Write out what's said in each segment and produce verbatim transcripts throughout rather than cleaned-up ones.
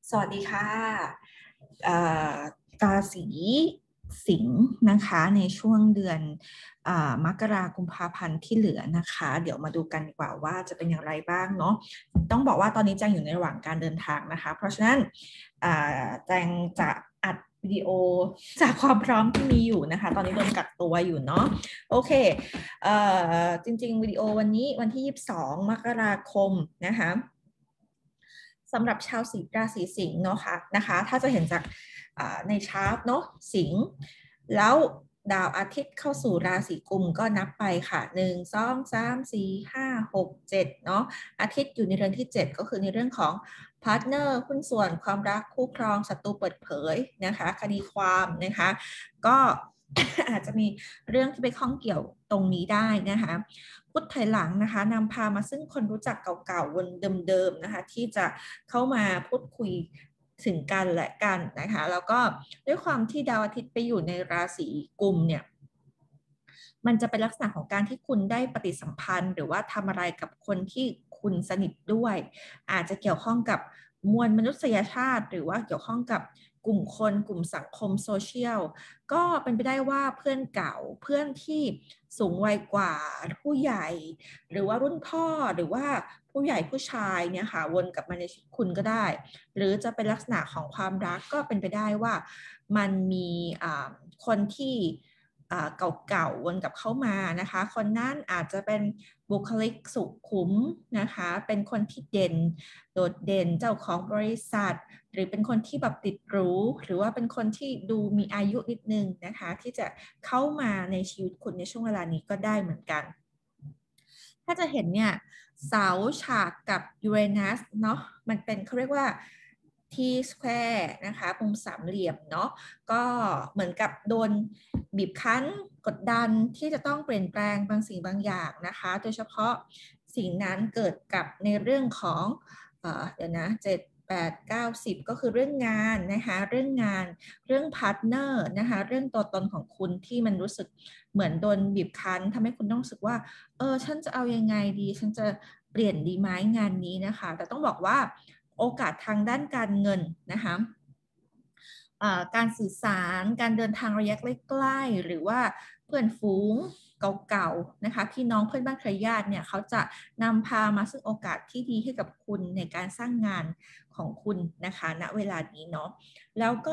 สวัสดีค่ะเอ่อราศีสิงห์นะคะในช่วงเดือนอามกรากุมภาพันธ์ที่เหลือนะคะเดี๋ยวมาดูกันดีกว่าว่าจะเป็นอย่างไรบ้างเนาะต้องบอกว่าตอนนี้แจงอยู่ในระหว่างการเดินทางนะคะเพราะฉะนั้นอ่าแจงจะอัดวิดีโอจากความพร้อมที่มีอยู่นะคะตอนนี้โดนกักตัวอยู่เนาะโอเคเอ่อจริงๆวิดีโอวันนี้วันที่ยี่สิบสองมกราคมนะคะสำหรับชาวสิงห์ราศีสิงห์เนาะค่ะนะคะถ้าจะเห็นจากในชาร์ตเนาะสิงห์แล้วดาวอาทิตย์เข้าสู่ราศีกุมก็นับไปค่ะหนึ่งสองสามสี่ห้าหกเจ็ดเนาะอาทิตย์อยู่ในเรือนที่เจ็ดก็คือในเรื่องของพาร์ทเนอร์หุ้นส่วนความรักคู่ครองศัตรูเปิดเผยนะคะคดีความนะคะก็ อาจจะมีเรื่องที่ไปข้องเกี่ยวตรงนี้ได้นะคะพุทธถอยหลังนะคะนำพามาซึ่งคนรู้จักเก่าๆวนเดิมๆนะคะที่จะเข้ามาพูดคุยถึงกันและกันนะคะแล้วก็ด้วยความที่ดาวอาทิตย์ไปอยู่ในราศีกุมเนี่ยมันจะเป็นลักษณะของการที่คุณได้ปฏิสัมพันธ์หรือว่าทำอะไรกับคนที่คุณสนิทด้วยอาจจะเกี่ยวข้องกับมวลมนุษยชาติหรือว่าเกี่ยวข้องกับกลุ่มคนกลุ่มสังคมโซเชียลก็เป็นไปได้ว่าเพื่อนเก่าเพื่อนที่สูงวัยกว่าผู้ใหญ่หรือว่ารุ่นพ่อหรือว่าผู้ใหญ่ผู้ชายเนี่ยค่ะวนกลับมาในชีวิตคุณก็ได้หรือจะเป็นลักษณะของความรักก็เป็นไปได้ว่ามันมีคนที่เก่าๆวนกลับเข้ามานะคะคนนั้นอาจจะเป็นบุคลิกสุขุมนะคะเป็นคนที่เด่นโดดเด่นเจ้าของบริษัทหรือเป็นคนที่แบบติดหรูหรือว่าเป็นคนที่ดูมีอายุนิดนึงนะคะที่จะเข้ามาในชีวิตคุณในช่วงเวลานี้ก็ได้เหมือนกันถ้าจะเห็นเนี่ยเสาฉากกับยูเรนัสเนาะมันเป็นเขาเรียกว่า T square นะคะมุมสามเหลี่ยมเนาะก็เหมือนกับโดนบีบคั้นกดดันที่จะต้องเปลี่ยนแปลงบางสิ่งบางอย่างนะคะโดยเฉพาะสิ่งนั้นเกิดกับในเรื่องของเอ่อเดี๋ยวนะเจ็ดแปดเก้าสิบก็คือเรื่องงานนะคะเรื่องงานเรื่องพาร์ทเนอร์นะคะเรื่องตัวตนของคุณที่มันรู้สึกเหมือนโดนบีบคั้นทำให้คุณต้องรู้สึกว่าเออฉันจะเอายังไงดีฉันจะเปลี่ยนดีไหมงานนี้นะคะแต่ต้องบอกว่าโอกาสทางด้านการเงินนะคะการสื่อสารการเดินทางระยะใกล้ๆหรือว่าเพื่อนฝูงเก่าๆนะคะพี่น้องเพื่อนบ้านเครือญาติเนี่ยเขาจะนำพามาซึ่งโอกาสที่ดีให้กับคุณในการสร้างงานของคุณนะคะณเวลานี้เนาะแล้วก็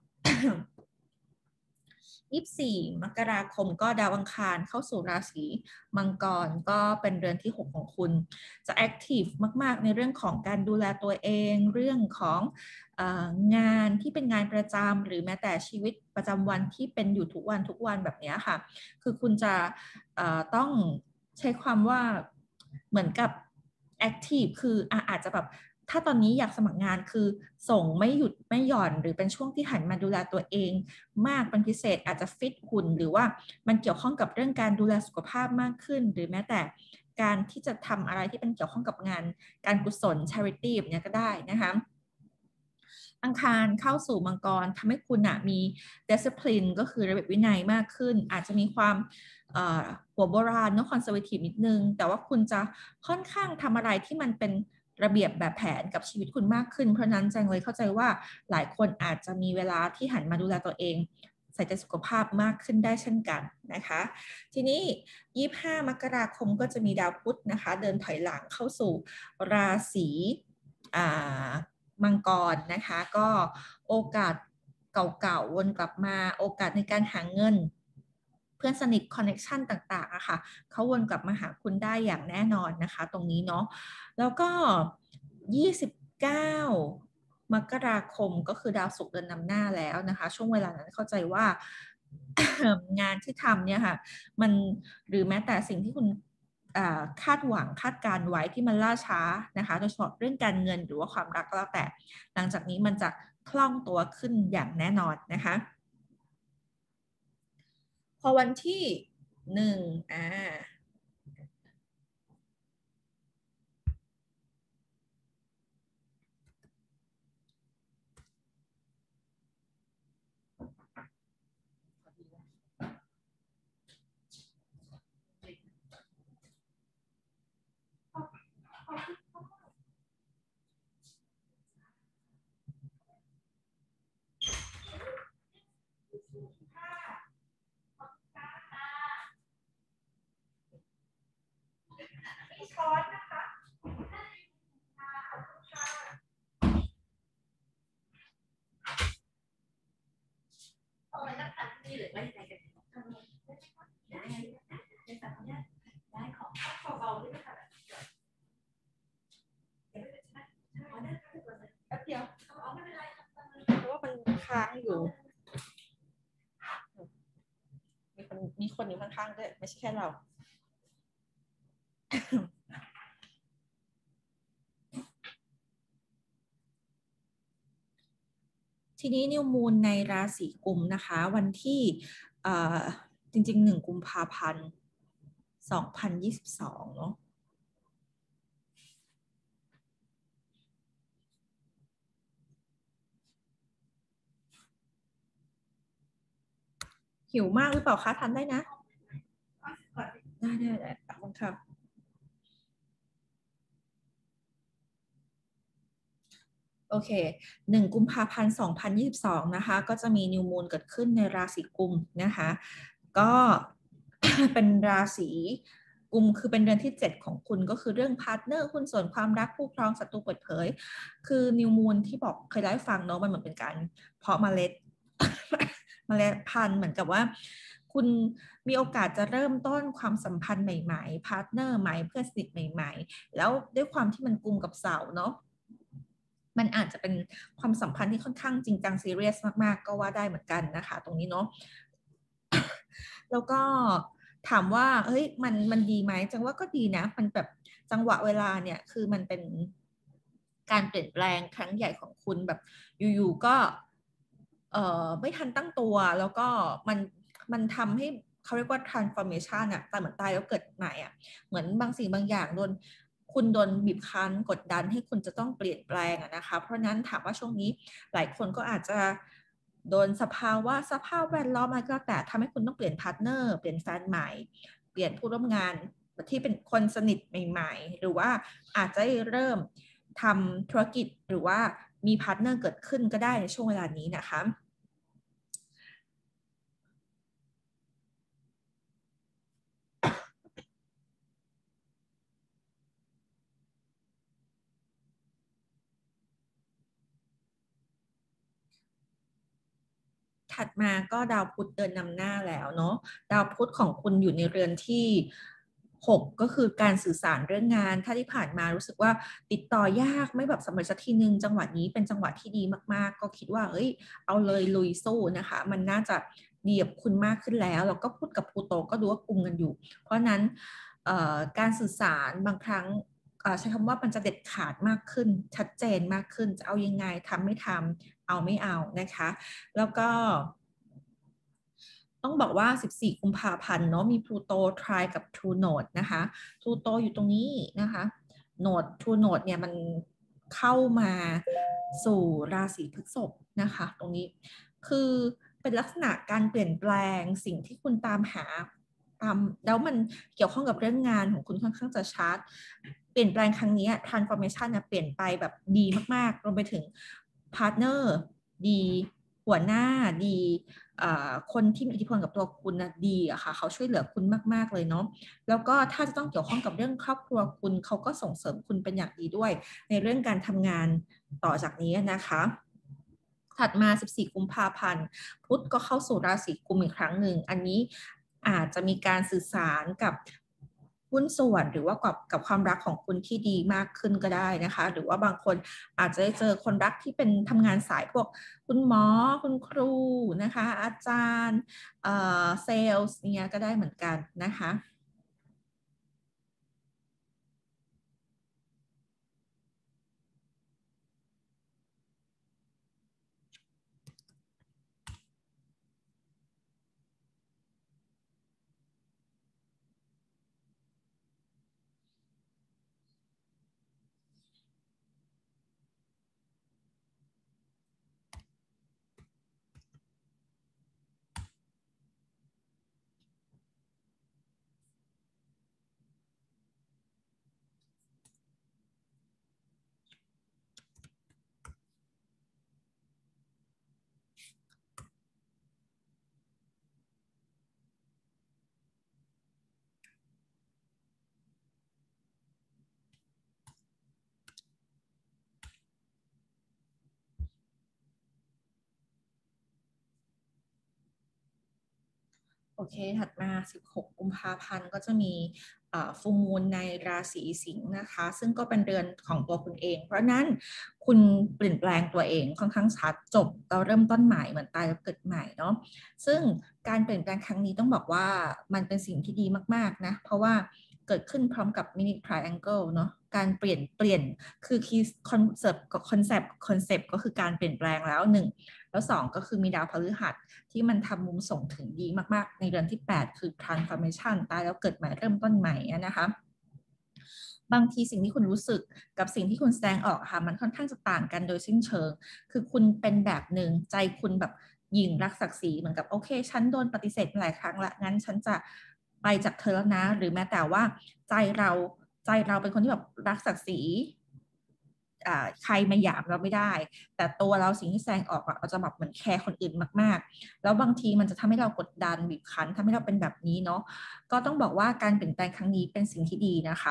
ยี่สิบสี่มกราคมก็ดาวอังคารเข้าสู่ราศีมังกรก็เป็นเรือนที่หกของคุณจะแอคทีฟมากๆในเรื่องของการดูแลตัวเองเรื่องของเอ่องานที่เป็นงานประจำหรือแม้แต่ชีวิตประจำวันที่เป็นอยู่ทุกวันทุกวันแบบนี้ค่ะคือคุณจะเอ่อต้องใช้ความว่าเหมือนกับแอคทีฟคืออาจจะแบบถ้าตอนนี้อยากสมัครงานคือส่งไม่หยุดไม่หย่อนหรือเป็นช่วงที่หันมาดูแลตัวเองมากเป็นพิเศษอาจจะฟิตหุ่นหรือว่ามันเกี่ยวข้องกับเรื่องการดูแลสุขภาพมากขึ้นหรือแม้แต่การที่จะทำอะไรที่เป็นเกี่ยวข้องกับงานการกุศล charity แบบนี้ก็ได้นะคะอังคารเข้าสู่มังกรทำให้คุณนะมี discipline ก็คือระเบียบวินัยมากขึ้นอาจจะมีความหัวโบราณเนาะ conservative นิดนึงแต่ว่าคุณจะค่อนข้างทำอะไรที่มันเป็นระเบียบแบบแผนกับชีวิตคุณมากขึ้นเพราะนั้นแจงเลยเข้าใจว่าหลายคนอาจจะมีเวลาที่หันมาดูแลตัวเองใส่ใจสุขภาพมากขึ้นได้เช่นกันนะคะทีนี้ยี่สิบห้ามกราคมก็จะมีดาวพุธนะคะเดินถอยหลังเข้าสู่ราศีมังกรนะคะก็โอกาสเก่าๆวนกลับมาโอกาสในการหาเงินเพื่อนสนิทคอนเน็ชันต่างๆอะค่ะเขาวนกลับมาหาคุณได้อย่างแน่นอนนะคะตรงนี้เนาะแล้วก็ยี่สิบเก้ามกราคมก็คือดาวศุกร์เดินนำหน้าแล้วนะคะช่วงเวลานั้นเข้าใจว่า งานที่ทำเนี่ยค่ะมันหรือแม้แต่สิ่งที่คุณคาดหวังคาดการไว้ที่มันล่าช้านะคะโดยเฉพาะเรื่องการเงินหรือว่าความรักก็แล้วแต่หลังจากนี้มันจะคล่องตัวขึ้นอย่างแน่นอนนะคะพอวันที่หนึ่งอ่าค้างอยู่มีคนมีคนอยู่ข้างๆด้วยไม่ใช่แค่เราทีนี้นิวมูนในราศีกุมนะคะวันที่จริงๆหนึ่งกุมภาพันธ์สองพันยี่สิบสองเนาะหิวมากหรือเปล่าคะทันได้นะได้ได้ได้ขอบคุณค่ะโอเคหนึ่งกุมภาพันธ์สองพันยี่สิบสองนะคะก็จะมีนิวมูนเกิดขึ้นในราศีกุมนะคะก็เป็นราศีกุมคือเป็นเดือนที่เจ็ดของคุณก็คือเรื่องพาร์ทเนอร์หุ้นส่วนความรักคู่ครองศัตรูเปิดเผยคือนิวมูนที่บอกเคยเล่าให้ฟังเนาะมันเหมือนเป็นการเพาะเมล็ดเมล็ดพันธุ์เหมือนกับว่าคุณมีโอกาสจะเริ่มต้นความสัมพันธ์ใหม่ๆพาร์ทเนอร์ใหม่เพื่อนสนิทใหม่ๆแล้วด้วยความที่มันกุมกับเสาเนาะมันอาจจะเป็นความสัมพันธ์ที่ค่อนข้างจริงจังซีเรียสมากๆก็ว่าได้เหมือนกันนะคะตรงนี้เนาะแล้วก็ถามว่าเฮ้ยมันมันดีไหมจังว่าก็ดีนะมันแบบจังหวะเวลาเนี่ยคือมันเป็นการเปลี่ยนแปลงครั้งใหญ่ของคุณแบบอยู่ๆก็เอ่อไม่ทันตั้งตัวแล้วก็มันมันทำให้เขาเรียกว่า transformation อะตายเหมือนตายแล้วเกิดใหม่อะเหมือนบางสิ่งบางอย่างโดนคุณโดนบีบคั้นกดดันให้คุณจะต้องเปลี่ยนแปลงอะนะคะเพราะนั้นถามว่าช่วงนี้หลายคนก็อาจจะโดนสภาวะสภาพแวดล้อมอะไรก็แต่ทำให้คุณต้องเปลี่ยนพาร์ทเนอร์เปลี่ยนแฟนใหม่เปลี่ยนผู้ร่วมงานที่เป็นคนสนิทใหม่ๆหรือว่าอาจจะเริ่มทำธุรกิจหรือว่ามีพาร์ทเนอร์เกิดขึ้นก็ได้ในช่วงเวลานี้นะคะถัดมาก็ดาวพุธเดินนำหน้าแล้วเนาะดาวพุธของคุณอยู่ในเรือนที่หกก็คือการสื่อสารเรื่องงานถ้าที่ผ่านมารู้สึกว่าติดต่อยากไม่แบบสำเร็จสักทีนึงจังหวะนี้เป็นจังหวะที่ดีมากๆก็คิดว่าเอ้ยเอาเลยลุยสู้นะคะมันน่าจะดีกับคุณมากขึ้นแล้วแล้วก็พูดกับพลูโตก็ดูว่ากุมกันอยู่เพราะนั้นการสื่อสารบางครั้งใช้คำว่ามันจะเด็ดขาดมากขึ้นชัดเจนมากขึ้นจะเอายังไงทำไม่ทำเอาไม่เอานะคะแล้วก็ต้องบอกว่าสิบสี่กุมภาพันธ์เนาะมีพลูโตทรายกับ True Node นะคะพลูโตอยู่ตรงนี้นะคะโนด True Node เนี่ยมันเข้ามาสู่ราศีพฤษภนะคะตรงนี้คือเป็นลักษณะการเปลี่ยนแปลงสิ่งที่คุณตามหาตามแล้วมันเกี่ยวข้องกับเรื่องงานของคุณค่อนข้างจะชัดเปลี่ยนแปลงครั้งนี้ transformation นะเปลี่ยนไปแบบดีมากๆรวมไปถึงพาร์ทเนอร์ดีหัวหน้าดีคนที่มีอิทธิพลกับตัวคุณนะดีอะค่ะเขาช่วยเหลือคุณมากๆเลยเนาะแล้วก็ถ้าจะต้องเกี่ยวข้องกับเรื่องครอบครัวคุณเขาก็ส่งเสริมคุณเป็นอย่างดีด้วยในเรื่องการทำงานต่อจากนี้นะคะถัดมาสิบสี่กุมภาพันธ์พุธก็เข้าสู่ราศีกุมอีกครั้งหนึ่งอันนี้อาจจะมีการสื่อสารกับหุ้นส่วนหรือว่ากับกับความรักของคุณที่ดีมากขึ้นก็ได้นะคะหรือว่าบางคนอาจจะได้เจอคนรักที่เป็นทำงานสายพวกคุณหมอคุณครูนะคะอาจารย์เอ่อเซลส์เนี่ยก็ได้เหมือนกันนะคะโอเคถัดมาสิบหกกุมภาพันธ์ก็จะมีฟูลมูนในราศีสิงห์นะคะซึ่งก็เป็นเดือนของตัวคุณเองเพราะนั้นคุณเปลี่ยนแปลงตัวเองค่อนข้างชัดจบเราเริ่มต้นใหม่เหมือนตายแล้วเกิดใหม่เนาะซึ่งการเปลี่ยนแปลงครั้งนี้ต้องบอกว่ามันเป็นสิ่งที่ดีมากๆนะเพราะว่าเกิดขึ้นพร้อมกับมินิทริแองเกิลเนาะการเปลี่ยนเปลี่ยนคือคีย์คอนเซปต์คอนเซปต์คอนเซปต์ก็คือการเปลี่ยนแปลงแล้วหนึ่งแล้วสองก็คือมีดาวพฤหัสที่มันทำมุมส่งถึงดีมากๆในเดือนที่แปดคือ transformation ตายแล้วเกิดใหม่เริ่มต้นใหม่นะคะบางทีสิ่งที่คุณรู้สึกกับสิ่งที่คุณแสดงออกค่ะมันค่อนข้างจะต่างกันโดยสิ้นเชิงคือคุณเป็นแบบหนึ่งใจคุณแบบหยิ่งรักศักดิ์ศรีเหมือนกับโอเคฉันโดนปฏิเสธหลายครั้งละงั้นฉันจะไปจากเธอแล้วนะหรือแม้แต่ว่าใจเราใจเราเป็นคนที่แบบรักศักดิ์ศรีใครมาหยามเราไม่ได้แต่ตัวเราสิ่งที่แสดงออกเราจะแบบเหมือนแคร์คนอื่นมากๆแล้วบางทีมันจะทำให้เรากดดันบีบคั้นทำให้เราเป็นแบบนี้เนาะก็ต้องบอกว่าการเปลี่ยนแปลงครั้งนี้เป็นสิ่งที่ดีนะคะ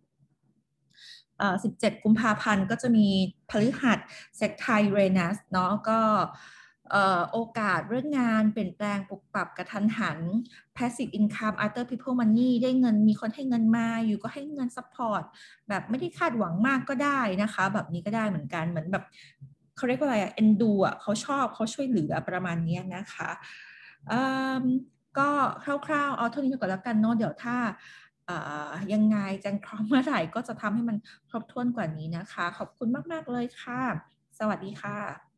สิบเจ็ดกุมภาพันธ์ก็จะมีพฤหัสเซกไทเรนัสเนาะก็โอกาสเรื่องงานเปลี่ยนแปลงปรับปรับกระทันหัน passive income other people money ได้เงินมีคนให้เงินมาอยู่ก็ให้เงิน support แบบไม่ได้คาดหวังมากก็ได้นะคะแบบนี้ก็ได้เหมือนกันเหมือนแบบเขาเรียกว่าอะไรอะเอ็นดูอ่ะเขาชอบเขาช่วยเหลือประมาณนี้นะคะก็คร่าวๆเอาเท่านี้ก่อนแล้วกันเนาะเดี๋ยวถ้ายังไงจังพร้อมเมื่อไหร่ก็จะทำให้มันครบถ้วนกว่านี้นะคะขอบคุณมากๆเลยค่ะสวัสดีค่ะ